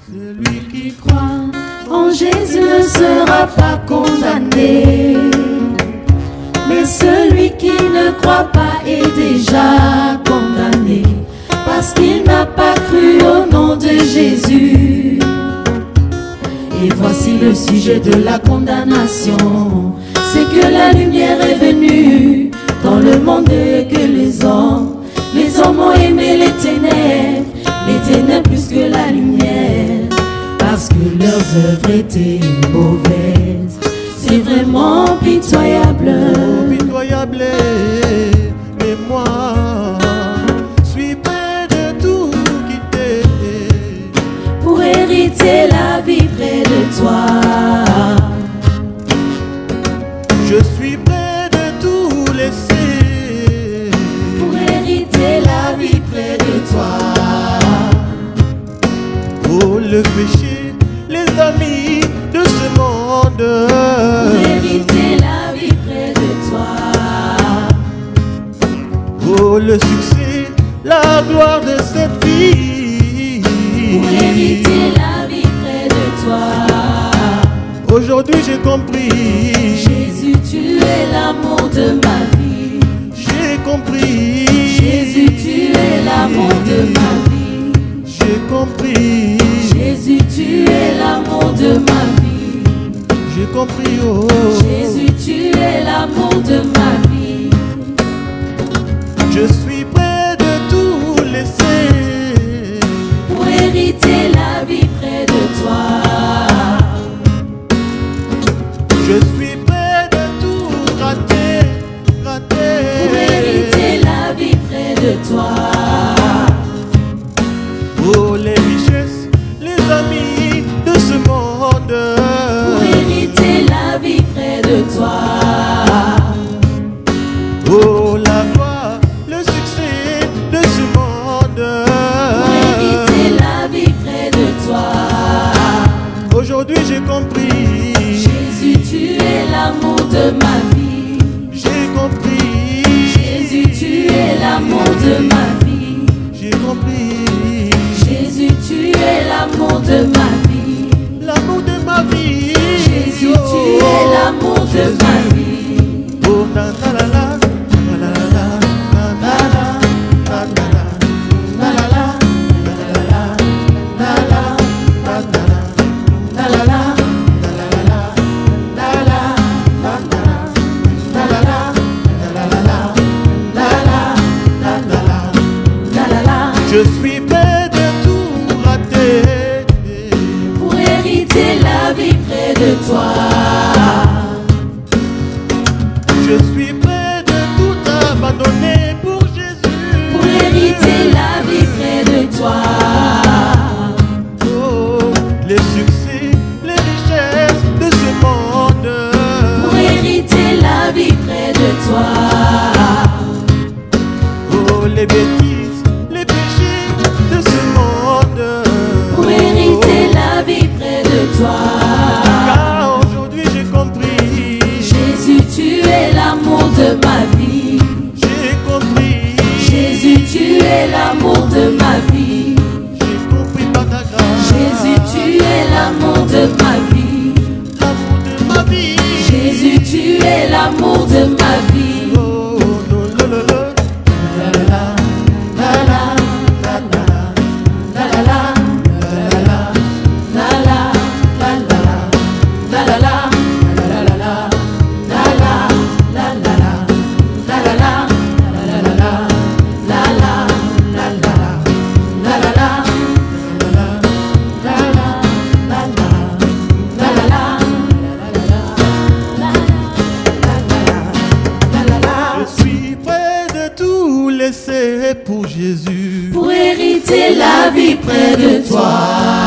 Celui qui croit en Jésus ne sera pas condamné. Mais celui qui ne croit pas est déjà condamné, parce qu'il n'a pas cru au nom de Jésus. Et voici le sujet de la condamnation, c'est que la lumière est venue dans le monde et que les hommes ont aimé les ténèbres plus que la lumière, parce que leurs œuvres étaient mauvaises. C'est vraiment pitoyable. Pitoyable, mais moi suis prêt de tout quitter pour hériter la vie près de toi. Je suis prêt de tout laisser pour hériter la vie près de toi. Oh, le péché, les amis de ce monde, pour hériter la vie près de toi. Oh, le succès, la gloire de cette vie, pour hériter la vie près de toi. Aujourd'hui j'ai compris, Jésus, tu es l'amour de ma vie. J'ai compris, Jésus, tu es l'amour de ma vie. J'ai compris, Jésus, tu es l'amour de ma vie. J'ai compris, oh Jésus, tu es l'amour de ma vie. Je suis prêt de tout laisser pour hériter la vie près de toi. Je suis prêt de tout rater pour hériter la vie près de toi. Oh, les richesses, les amis de ce monde, pour hériter la vie près de toi. Oh, la gloire, le succès de ce monde, pour hériter la vie près de toi. Aujourd'hui j'ai compris, Jésus, tu es l'amour de ma vie. j'ai compris, Jésus, tu es l'amour de ma vie. j'ai compris, Jésus, tu es l'amour de ma vie. l'amour de ma vie. Jésus, tu es l'amour de ma vie. Oh, na na la la, na la la, na na la, na na la, na la la, na la la, na la la, na la la, je suis prêt de tout rater pour hériter la vie près de toi. Je suis prêt de tout abandonner pour Jésus, pour hériter la vie près de toi. Oh, les succès, les richesses de ce monde, pour hériter la vie près de toi. Oh, les bêtises, les péchés de ce monde, pour hériter la vie près de toi. Car aujourd'hui j'ai compris, Jésus, tu es l'amour de ma vie. j'ai compris, Jésus, tu es l'amour de ma vie. j'ai compris par ta grâce, Jésus, tu es l'amour de ma vie. l'amour de ma vie. Jésus, tu es l'amour de ma vie. Oh, non, non, non, non. La la la, la la, la la la, la la la, la la la, la la la, la la la, la la la, la la la, la la la, la la la, la la la, la la la, la la la, la la je suis prêt de tout laisser pour Jésus, pour hériter la vie près de toi.